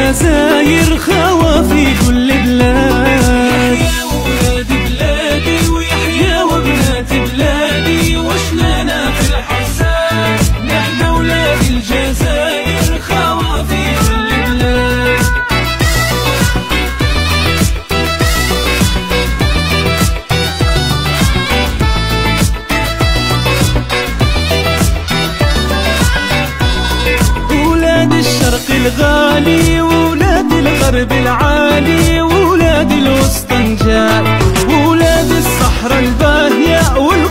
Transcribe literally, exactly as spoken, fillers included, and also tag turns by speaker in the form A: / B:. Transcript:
A: الجزائر خوا في كل بلاد. يحيى ولاد بلادي ويحيى وبنات بلادي، واش لنا في الحساب، نحن ولاد الجزائر خوا في كل بلاد. ولاد الشرق الغالي وولاد الغرب العالي وولاد الوسطى نجال، وولاد الصحراء الباهية